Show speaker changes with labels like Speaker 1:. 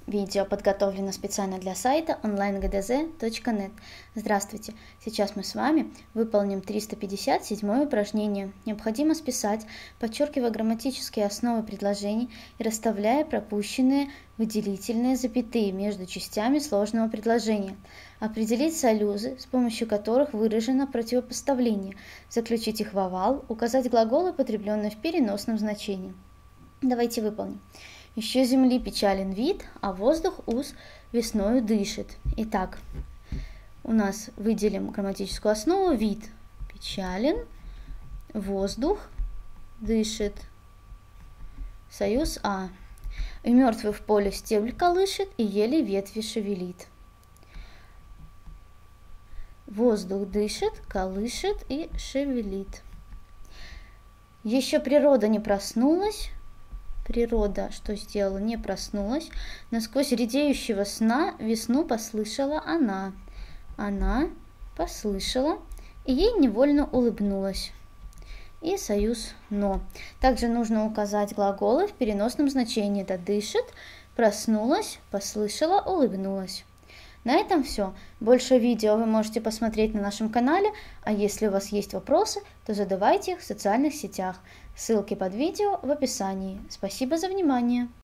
Speaker 1: Видео подготовлено специально для сайта onlinegdz.net. Здравствуйте! Сейчас мы с вами выполним 357 упражнение. Необходимо списать, подчеркивая грамматические основы предложений и расставляя пропущенные выделительные запятые между частями сложного предложения. Определить союзы, с помощью которых выражено противопоставление, заключить их в овал, указать глаголы, употребленные в переносном значении. Давайте выполним. Еще земли печален вид, а воздух уз весною дышит. Итак, у нас выделим грамматическую основу. Вид печален, воздух дышит. Союз А. И мертвый в поле стебль колышет, и еле ветви шевелит. Воздух дышит, колышет и шевелит. Еще природа не проснулась. Природа что сделала? Не проснулась. Но сквозь редеющего сна весну послышала она. Она послышала, и ей невольно улыбнулась. И союз но. Также нужно указать глаголы в переносном значении. Это дышит, проснулась, послышала, улыбнулась. На этом все. Больше видео вы можете посмотреть на нашем канале, а если у вас есть вопросы, то задавайте их в социальных сетях. Ссылки под видео в описании. Спасибо за внимание!